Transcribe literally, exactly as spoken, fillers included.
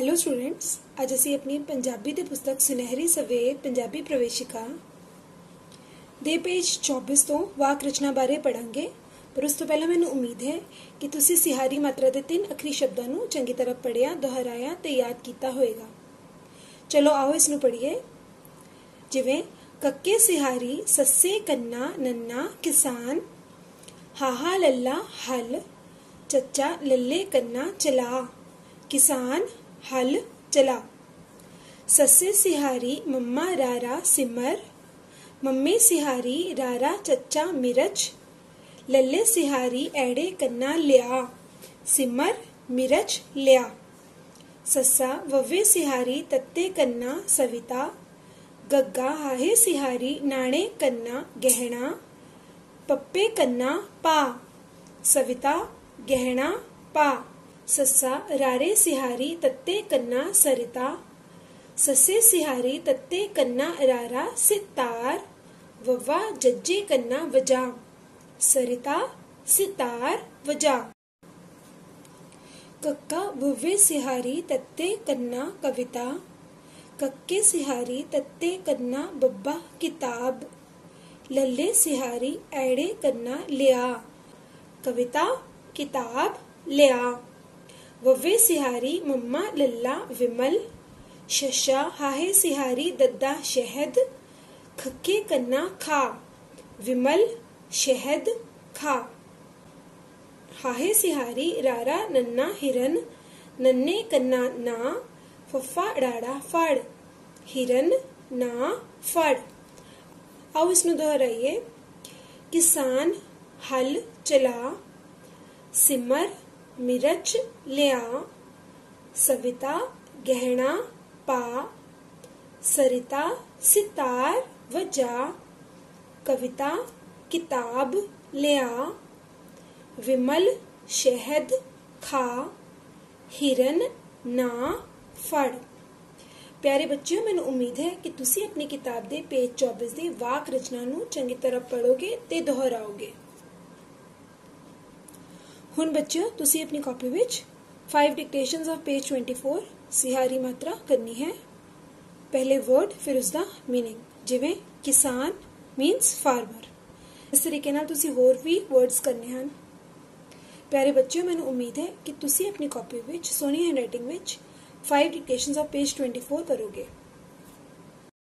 Hello students, अज असी अपनी पंजाबी दी पुस्तक सुनहरी सवेर पंजाबी प्रवेशिका दे पेज चौबीस तो वाक रचना बारे पढ़ांगे। पर उस तो पहला मैनूं उम्मीद है कि तुसी सिहारी मात्रा दे तीन अखरी शब्दां नूं चंगी तरह पढ़िया, दोहराया ते याद कीता होएगा। चलो आओ इसनूं पढ़िए। जिवें कक्के सिहारी, सस्से कन्ना नन्ना किसान, हाहा लल्ला हल, चच्चा लल्ले कन्ना चला, किसान हल चला। सस्से सिहारी मम्मा रारा सिमर, मम्मी सिहारी रारा चच्चा मिर्च, लल्ले सिहारी एड़े कन्ना लिया, सिमर मिर्च लिया। सस्सा वव्वे सिहारी तत्ते कन्ना सविता, गग्गा हाहे सिहारी नाणे कन्ना गहना, पप्पे कन्ना पा, सविता गहना पा। सस्सा रारे सिहारी तत्ते कन्ना सरिता, सस्से सिहारी तत्ते कन्ना रारा सितार, वव्वा जज्जे कन्ना वजा, सरिता सितार वजा। कक्का वव्वे सिहारी तत्ते कन्ना कविता, कक्के सिहारी तत्ते कन्ना बब्बा किताब, लल्ले सिहारी एड़े कन्ना लिया, कविता किताब लिया। वव्वे सिहारी मम्मा लल्ला विमल, शशा हाहे सिहारी दद्दा शहद, खक्के कन्ना खा, विमल शहद खा। हाहे सिहारी रारा नन्ना हिरन, नन्ने कन्ना ना, फफ्फा डाड़ा फड़, हिरन ना फड़। आओ इसनूं दोहराइए। किसान हल चला, सिमर मिर्च लिया, सविता गहना पा, सरिता सितार वजा, कविता किताब लिया, विमल शहद खा, हिरन ना फड़। प्यारे बच्चों, मैनूं उम्मीद है कि तुसी अपनी किताब दे पेज चौबीस दी वाक रचना नूं चंगी तरह पढ़ोगे ते दोहराओगे। हुण बच्चों, तुसी अपनी कॉपी विच five dictations of page twenty four सिहारी मात्रा करनी है। पहले वर्ड फिर उसका मीनिंग। जिवें किसान मीन्स फार्मर। इस तरीके नाल तुसी होर भी वर्ड्स करने हैं। प्यारे बच्चों, मैनूं उम्मीद है कि तुसी अपनी कॉपी विच सोहनी हैंडराइटिंग विच five dictations of page twenty four करोगे।